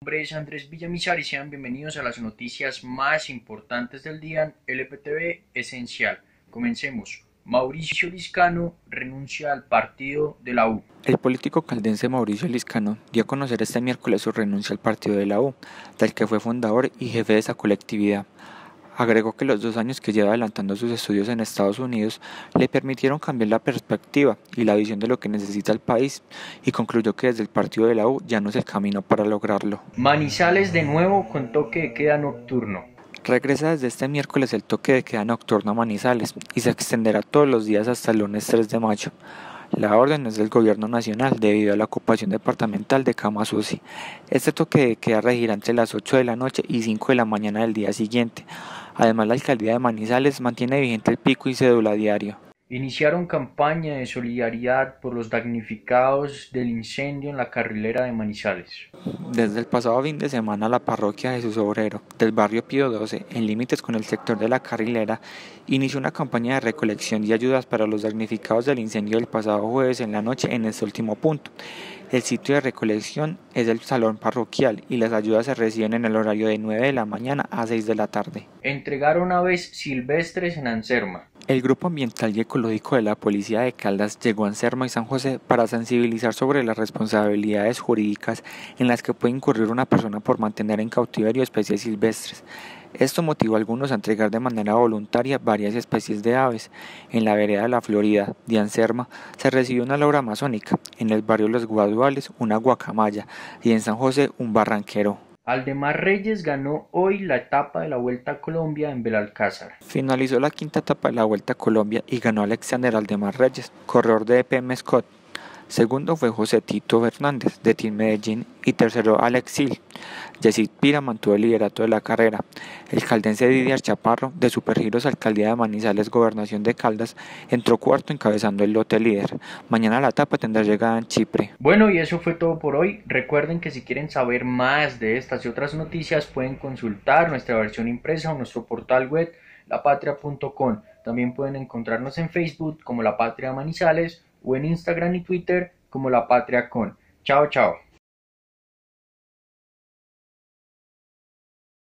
Mi nombre es Andrés Villamizar y sean bienvenidos a las noticias más importantes del día en LPTV Esencial. Comencemos. Mauricio Liscano renuncia al partido de la U. El político caldense Mauricio Liscano dio a conocer este miércoles su renuncia al partido de la U, del que fue fundador y jefe de esa colectividad. Agregó que los 2 años que lleva adelantando sus estudios en Estados Unidos le permitieron cambiar la perspectiva y la visión de lo que necesita el país, y concluyó que desde el partido de la U ya no es el camino para lograrlo. Manizales de nuevo con toque de queda nocturno. Regresa desde este miércoles el toque de queda nocturno a Manizales y se extenderá todos los días hasta el lunes 3 de mayo. La orden es del Gobierno Nacional debido a la ocupación departamental de camas UCI. Este toque de queda regirá entre las 8 de la noche y 5 de la mañana del día siguiente. Además, la alcaldía de Manizales mantiene vigente el pico y cédula diario. Iniciaron campaña de solidaridad por los damnificados del incendio en la carrilera de Manizales. Desde el pasado fin de semana, la parroquia Jesús Obrero del barrio Pío XII, en límites con el sector de la Carrilera, inició una campaña de recolección y ayudas para los damnificados del incendio del pasado jueves en la noche en este último punto. El sitio de recolección es el salón parroquial y las ayudas se reciben en el horario de 9 de la mañana a 6 de la tarde. Entregaron aves silvestres en Anserma. El Grupo Ambiental y Ecológico de la Policía de Caldas llegó a Anserma y San José para sensibilizar sobre las responsabilidades jurídicas en las que puede incurrir una persona por mantener en cautiverio especies silvestres. Esto motivó a algunos a entregar de manera voluntaria varias especies de aves. En la vereda de la Florida de Anserma se recibió una lora amazónica, en el barrio Los Guaduales una guacamaya y en San José un barranquero. Aldemar Reyes ganó hoy la etapa de la Vuelta a Colombia en Belalcázar. Finalizó la quinta etapa de la Vuelta a Colombia y ganó Alexander Aldemar Reyes, corredor de EPM Scott. Segundo fue José Tito Fernández, de Team Medellín, y tercero Alex Sil. Yesid Pira mantuvo el liderato de la carrera. El caldense Didier Chaparro, de Supergiros Alcaldía de Manizales, Gobernación de Caldas, entró cuarto encabezando el lote líder. Mañana la etapa tendrá llegada en Chipre. Bueno, y eso fue todo por hoy. Recuerden que si quieren saber más de estas y otras noticias pueden consultar nuestra versión impresa o nuestro portal web lapatria.com. También pueden encontrarnos en Facebook como La Patria Manizales o en Instagram y Twitter como La Patria Con. Chao, chao.